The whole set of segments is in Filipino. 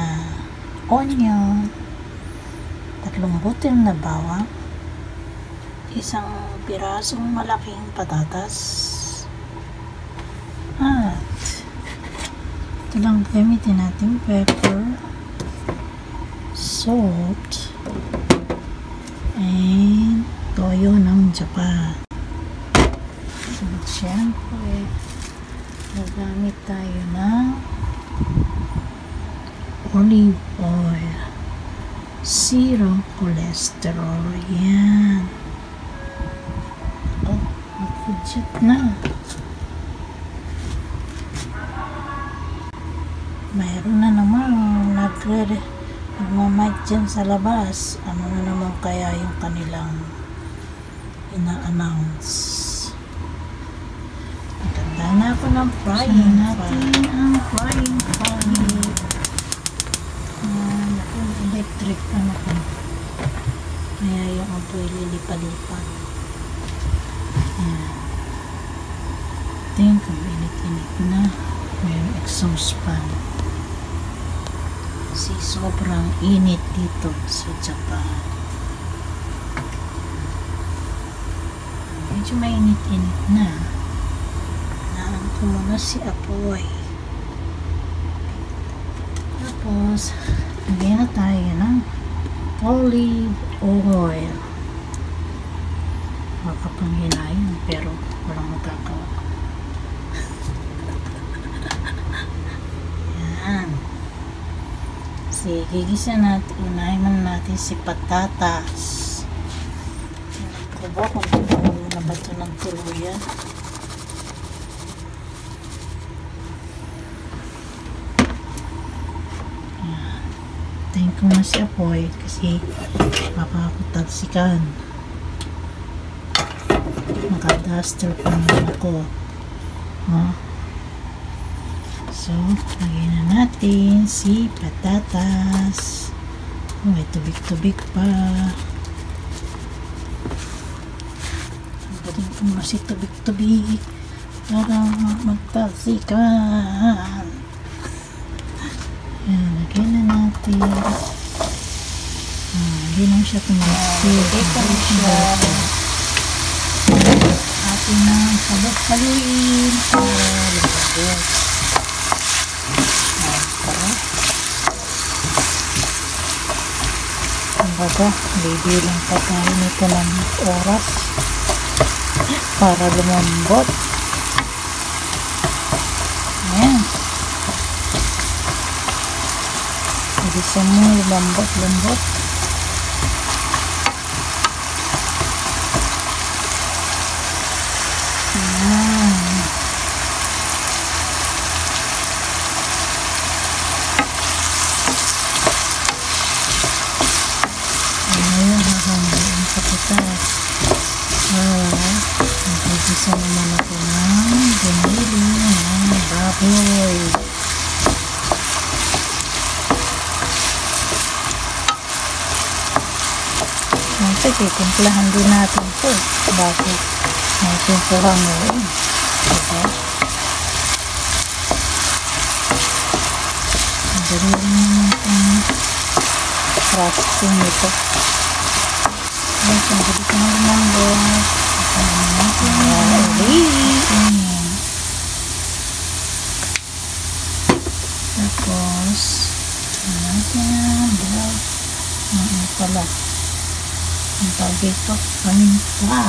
onion, 3 butil na bawang, 1 pirasong malaking patatas, at ito lang gamitin natin: pepper, salt, and toyo ng Japan. So, syempre, nagamit tayo ng olive oil, zero cholesterol. Yan. Oh, nakudjut na. Mayroon na naman nagmamic dyan sa labas. Ano na naman kaya yung kanilang ina-announce? Maganda na ako ng frying natin ang frying pan. Electric ano ko. Kaya yung apoy lilipad-lipad. Tingin ko init-init na. Mayroong exhaust fan. Kasi sobrang init dito sa Japan. Medyo mainit-init na. Naan ko muna si apoy. Tapos, lagyan na tayo ng olive oil. Makapanghinayin pero walang magagawa. Yan. Kasi gigisa natin, unahin muna natin si patatas. Kubo kung tumawa na ba ito ng tuluyan. Tayin ko na si apoy kasi makakatalsikan. Naka-duster pa naman ako. So, lagyan na natin si patatas. May tubig-tubig pa. Lagyan ko na si tubig-tubig para magtalsikan. Ayan, lagyan na natin. Hindi na siya tumalsik. Ito na siya. Atin na haluin para lumabot. Kumbaga, bibilang pa tayo nito ng oras para lumambot. Ayan. Bisa mo lambot-lambot. Ayan, hahangayin sa putas. Nagigisa naman ako ng ginili ng baboy. Titimplahan din natin ito bago natin ito hanguin. Diba? Madali rin naman itong processing nito. Ayan, pagdali ko na lumambot. Ito naman natin. Tapos, natin na pala. Ang tawag ito, paminta.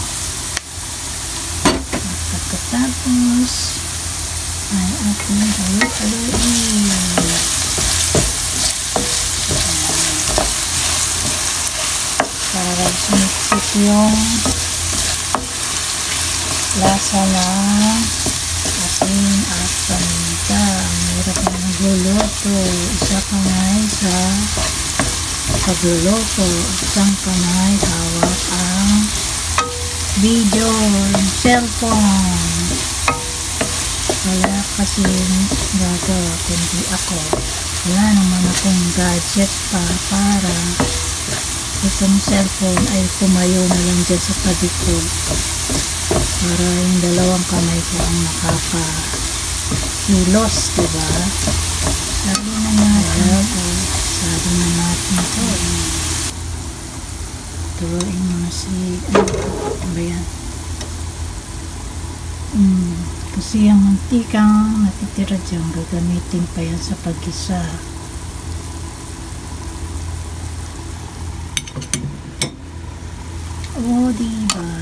Pagkatapos ay ating halu-haluin. Para sumitsip yung lasa ng asin at paminta. Mayroon ka nagluluto. Isa kamay sa pagluluto, isang kamay hawak ang video, cellphone. Wala kasi gagawa kundi ako. Wala naman akong gadget pa para itong cellphone ay tumayo na lang dyan sa tabi ko para yung dalawang kamay ko ang nakakakilos, diba? Sabi na natin Ito. Turuin mo na si... Ano ba yan? Kasi yung mantikang natitira dyan, gagamitin pa yan sa pag-isa. O, diba?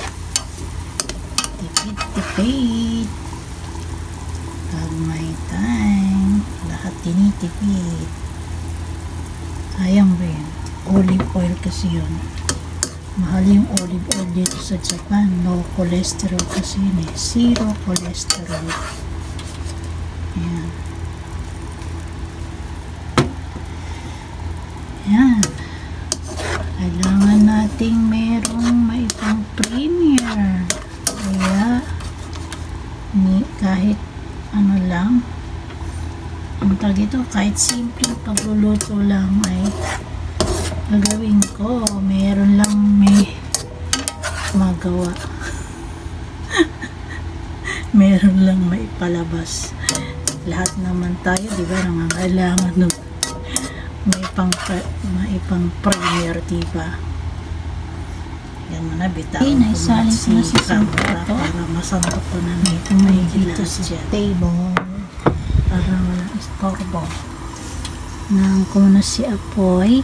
Tipid-tipid. Pag may time, lahat tinitipid. Sayang ba yan? Olive oil kasi yun. Mahal yung olive oil dito sa Japan. No cholesterol kasi yun eh. Zero cholesterol. Ayan. Ayan. Kailangan nating merong maipang premier. Kaya, kahit ano lang, ang tawag ito, kahit simpleng pagluluto lang ay gagawin ko. Meron lang may magawa. Meron lang may palabas. Lahat naman tayo, di ba, nangangailangan ng may pang premier, di ba? Yan mo na, bitaw. Naisalin ko na si camera para masantok ko na may dito sa table para walang istorbo. Nang ko na si apoy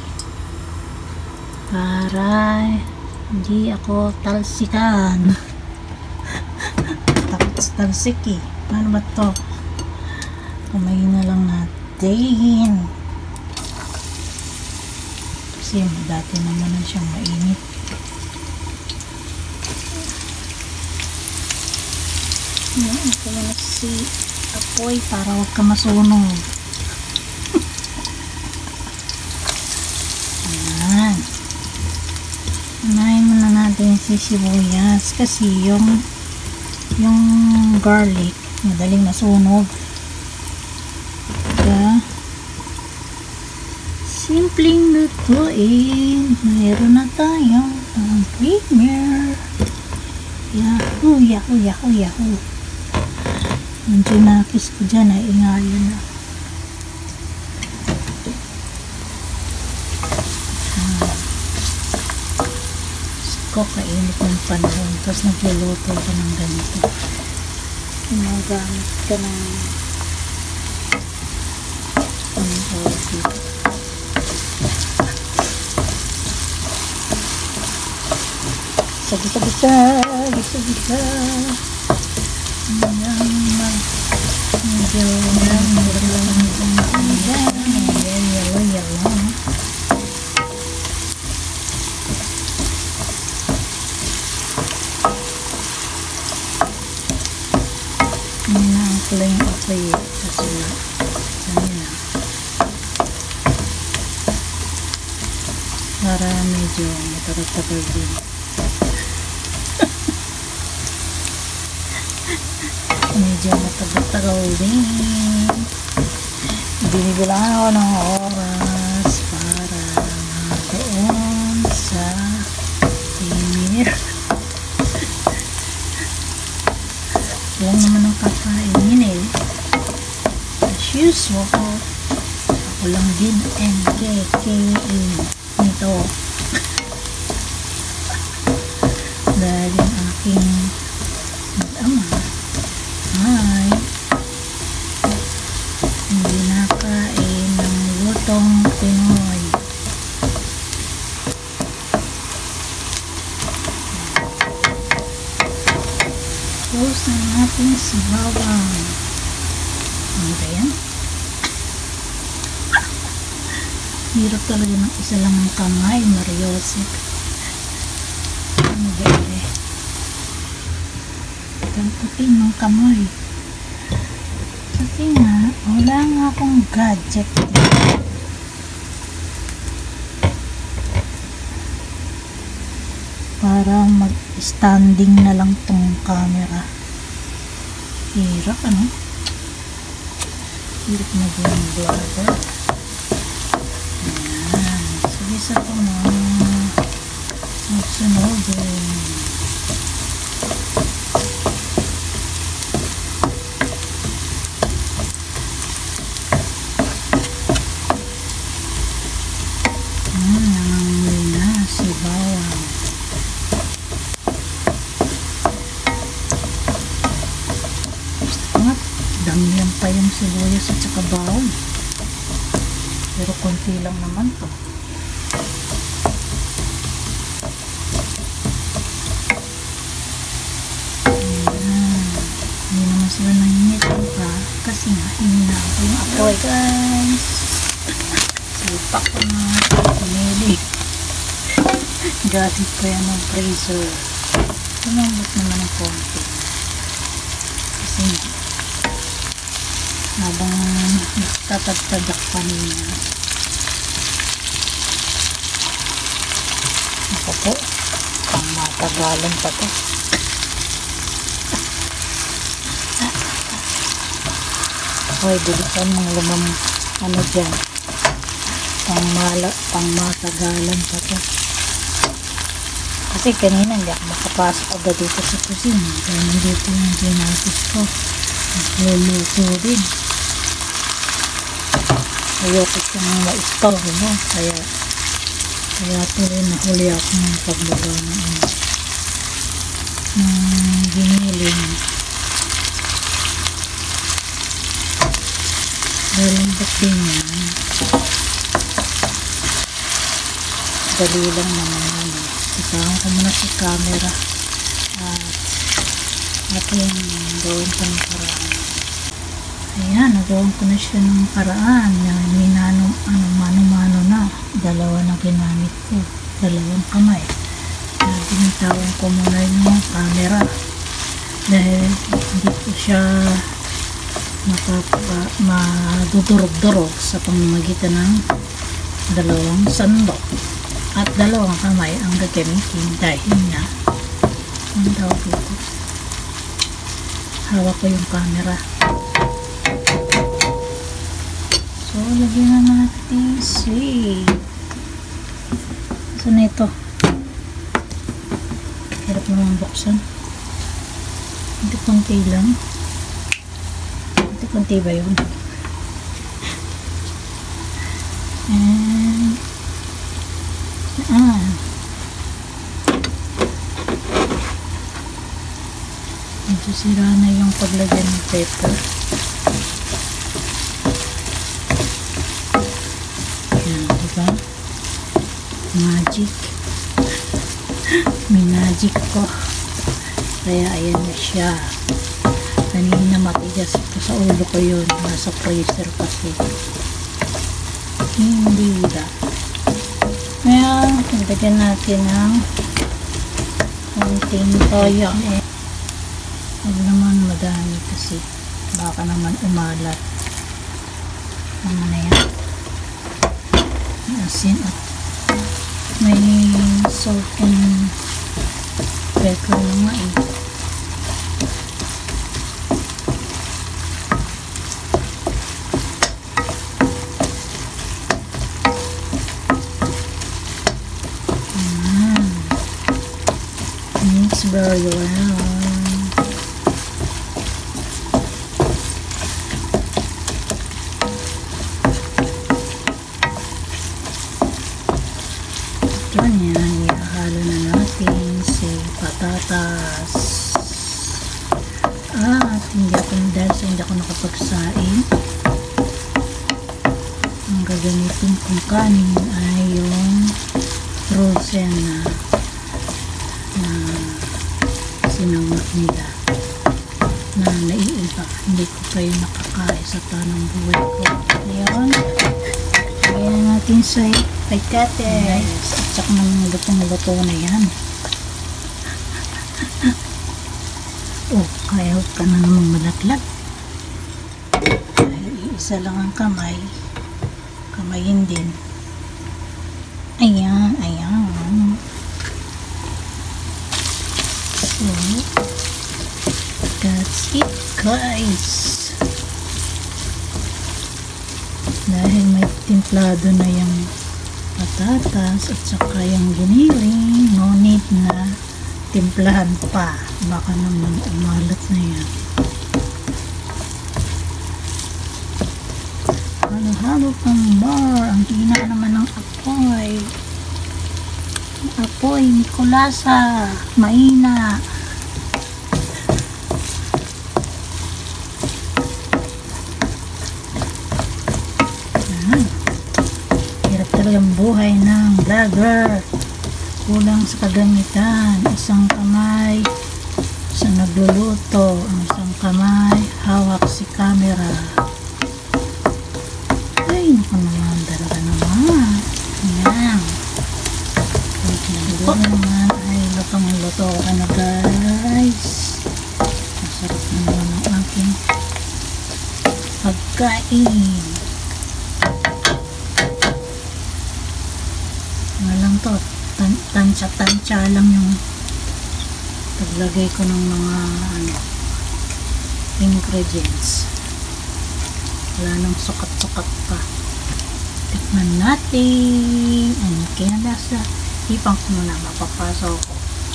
para hindi ako talsikan. Takot sa talsik eh. Ano ba to? Kamay na lang natin. Kasi dati naman na siyang mainit. Yan, ko na si apoy para huwag ka masunog. Ayan. Unahin muna natin si sibuyas kasi yung garlic madaling masunog. Kaya simpleng lutuin. Mayroon na tayong premier. Yahoo, yahoo, yahoo, yahoo. Yung junakis ko dyan ay ingayon na. Ko kainit ng panahon tapos nagluluto ka ng ganito. Gumagamit ka ng gisa-gisa medyo yellow. Ko lang yung apoy kasi ano na para medyo matagal-tagal din. Medyo matagal-tagal din. Binibilangan ako ng oras para doon sa premier. Lang naman ang kakainin eh. As usual, ako lang din NKKA nito. Dahil yung aking mag-ama ay hindi nakain ng lutong Pinoy. Tapos na natin si bawang. Ano ba yan? Hirap talaga ng isa lang ng kamay, Mariosip. Ano ba yan eh? Tamputin ng kamay. Kasi nga, wala nga akong gadget dito. Para mag-standing na lang tong camera. Hirap, ano? Hirap na yung vlogger. Ayan. Sige sa ito na. Magsunogin. yung sibuyas at saka bawang. Pero konti lang naman to. Hindi naman sila nanginit pa kasi nga hinina ko yung apoy, guys. Sipak ko na pinili. Galit pa yan ng freezer. Tumambot naman ng konti. Kasi habang nagtatagtadak pa niya. Ako po, pang matagalan pa to. Hoy, bilisan mong ano dyan. Pang matagalan pa to. Kasi kanina hindi ako makapasok agad dito sa kusina. Kaya nandito yung ginapos ko. Luluto din. Ayoko siyang ma-istorbo mo. Kaya tuloy nahuli ako ng pagbaga ng giniling. Lalambot din yan. Dali lang naman yan. Isahan ko muna sa camera at ating gawin ko ng paraan. Ayan, nagawin ko na siya ng paraan na mano-mano na. Dalawa na ginamit ko. Dalawang kamay. Binitawan ko muna yung camera dahil hindi ko siya madudurog-durog sa pamamagitan ng dalawang sandok at dalawang kamay ang gagamitin dahil nga ang tawag dito, hawak ko yung camera. So lagyan na natin saan na ito? Hirap naman buksan. Hindi konti lang. Kunti ba yun? And medyo sira na yung paglagyan ng pepper. Yan, diba? Magic. May magic ko. Kaya ayan na siya. Kanina matigas ito sa ulo ko yun. Nasa freezer kasi. Hindi ba? Ngayon, lagyan natin ng konting toyo. Huwag naman madami kasi baka naman umalat. Ano na yan? Asin at may salt and pepper naman eh. Very well. Ganyan, ihalo na natin si patatas. At hindi ako nakapagsain. Ang gagamitin kong kanin ay yung frozen na sinangak nila na naiiba. Hindi ko kayo nakakain sa tanong buhay ko. Ngayon, lagyan natin sa pagkate. Yes. At saka ng lutong-luto na yan. Oh, kaya ka na namang malaglag. Dahil iisa lang ang kamay. Kamayin din. Ayan, ayan. So, that's it, guys. Dahil may timplado na yung patatas at saka yung giniling, no need na timplahan pa. Baka naman umalat na yan. Halo-halo pang bar. Ang hina naman ng apoy. Apoy, Nicolasa, maina. talagang buhay ng vlogger. Kulang sa kagamitan. Isang kamay sa nagluluto. Ang isang kamay hawak si camera. Ay, naku naman. Talaga naman. Ayan. Ito naman ay lutong-luto ka na guys. Masarap naman ang aking pagkain. Ano lang to, tansya-tansya lang yung paglagay ko ng mga ingredients. Wala nang sukat-sukat pa. Tikman natin. Ano kaya lasa? Ipang ko muna, mapapasok ko.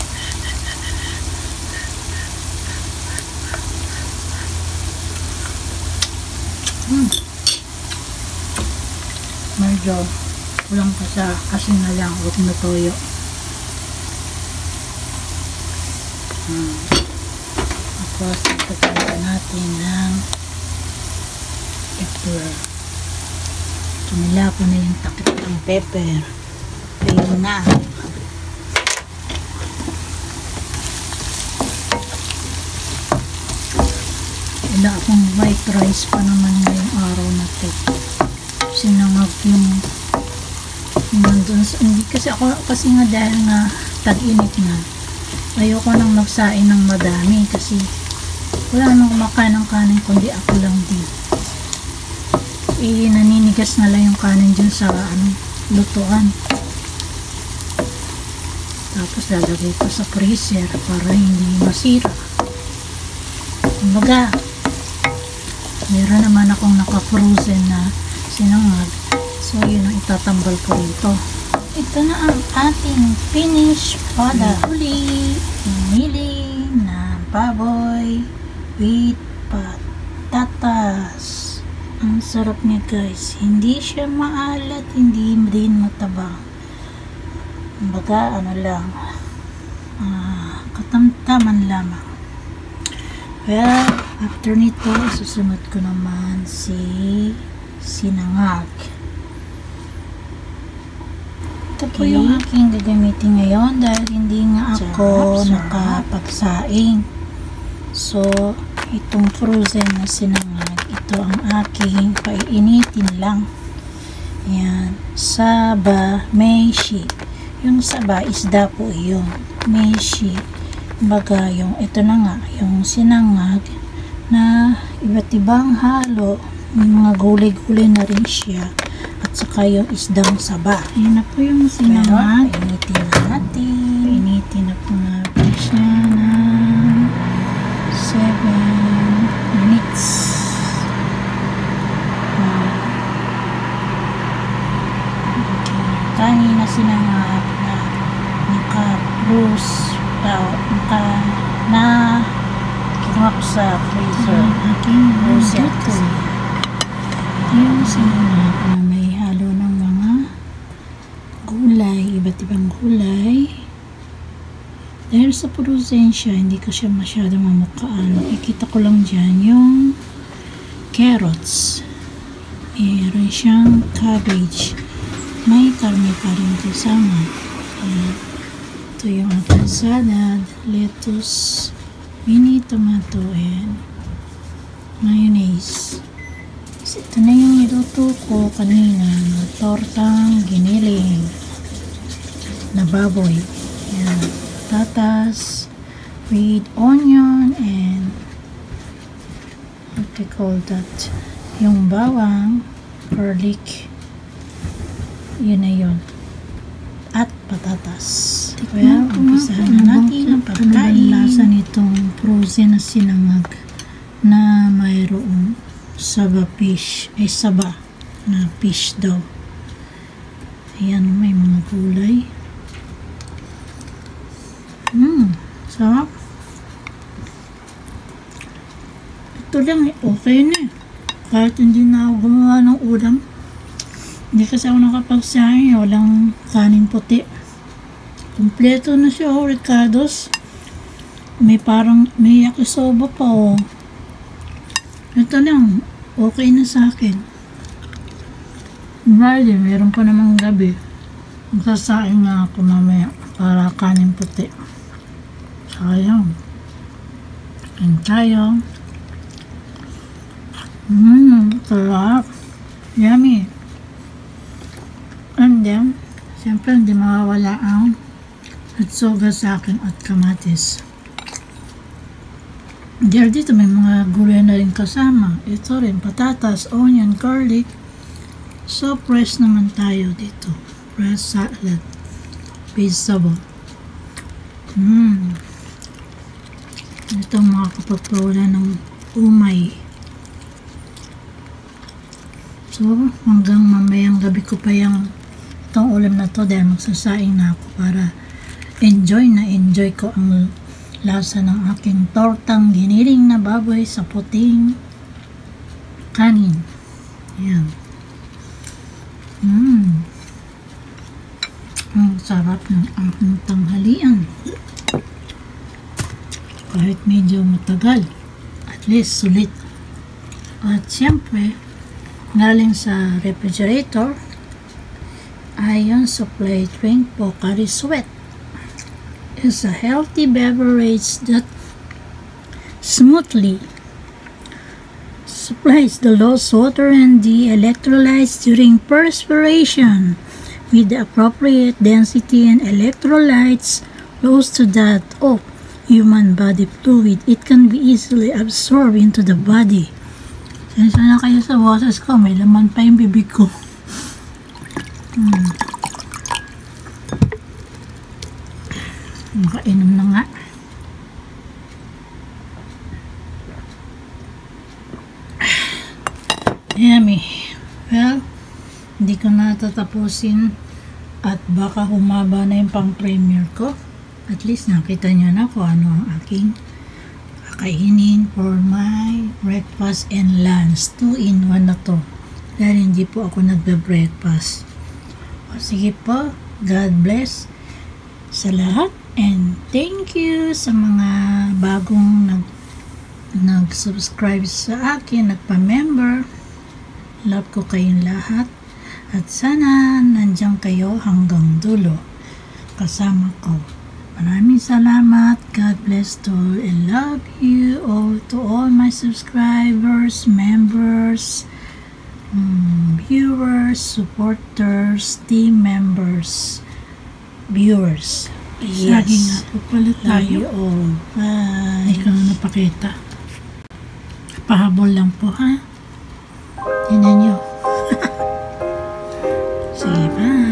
Medyo kulang pa sa asin na lang, huwag na toyo. Tapos ipagkita natin ng pepper. Tumila ko na yung takip ng pepper. Ayun na. Wala akong white rice pa naman ngayong araw na ito. Sinangag yung nandun sa, hindi kasi ako kasi nga dahil nga tag-init na, ayoko nang magsain ng madami kasi wala nang kumakain ng kanin kundi ako lang din. Naninigas na lang yung kanin dyan sa lutuan. Tapos lalagay ko sa freezer para hindi masira. Kumbaga, meron naman akong naka-frozen na sinangag. So, yun ang itatambal ko rito. Ito na ang ating finished product. Huli, pinili na baboy with patatas. Ang sarap niya guys. Hindi siya maalat, hindi din mataba. Kumbaga, ano lang, katamtaman lamang. Well, after nito, susunod ko naman si sinangag. Ito po yung aking gagamitin ngayon dahil hindi nga ako nakapagsaing. So, itong frozen na sinangag, ito ang aking paiinitin lang. Ayan, saba meshi. Yung saba, isda po yun. Meshi. Baga, yung ito na nga, yung sinangag na iba't ibang halo. May mga gulay-gulay na rin siya. At saka yung isdang saba. Ayan na po yung sinangag. Painitin na natin. Painitin na po natin siya ng 7 minutes. Kanina sinangag na naka-bruise na kinuha ko sa freezer. Aking reset kasi. Yung sinangag na may halo ng mga gulay, iba't ibang gulay. Dahil sa frozen siya, hindi ko siya masyadong mamukaan. Nakikita ko lang dyan yung carrots. Meron siyang cabbage. May karne pa rin kasama. Ito yung ating salad, lettuce, mini tomato, and mayonnaise. So, ito na yung niluto ko kanina na tortang giniling na baboy. Ayan, patatas with onion and what they call that? Yung bawang, garlic, yun na yun. At patatas. Well, umpisahan na natin ang pagkain. Lasa nitong frozen na sinangag na mayroong saba fish, ay saba na fish daw. Ayan, may mga gulay. Sarap. Ito lang, okay na. Kahit hindi na ako gumawa ng ulam. Hindi kasi ako nakapagsahin, walang kanin puti. Kompleto na siya, Ricardo's. May yakisoba pa, oh. Ito lang, okay na sa akin. Hindi, meron pa namang gabi. Magsasaing na ako mamaya para kanin puti. Sayang. Kain tayo. Sarap. Yummy. And then, siyempre hindi mawawala ang atsoga sa akin at kamatis. Dito may mga gulay na rin kasama. Ito rin, patatas, onion, garlic. So, fresh naman tayo dito. Fresh salad. Vegetable. Ito mga kapagpawala ng umay. So, hanggang mamayang gabi ko pa yung itong ulam na to dahil magsasaing na ako para enjoy ko ang lasa ng aking tortang giniling na baboy sa puting kanin. Ayan. Ang sarap ng aking tanghalian. Kahit medyo matagal, at least sulit. At siyempre, galing sa refrigerator ay yung supply drink Pocari Sweat. It's a healthy beverage that smoothly supplies the lost water and the electrolytes during perspiration with the appropriate density and electrolytes close to that of human body fluid. It can be easily absorbed into the body. Sensya na kayo sa boses ko, may laman pa yung bibig ko. Makainom na nga. Yummy. Well, hindi ko na tatapusin at baka humaba na yung pang-premiere ko. At least nakita nyo na kung ano ang aking kakainin for my breakfast and lunch. 2-in-1 na to. Dahil hindi po ako nagbe-breakfast. O sige po, God bless sa lahat. And thank you sa mga bagong nag-subscribe sa akin, nagpa-member. Love ko kayong lahat. At sana nandiyan kayo hanggang dulo kasama ko. Maraming salamat. God bless to all and love you all, to all my subscribers, members, viewers, supporters, team members, viewers. Yes. Lagi nga po pala tayo. All. Bye. Ikaw na napakita. Pahabol lang po, ha? Tingnan nyo. Sige, bye.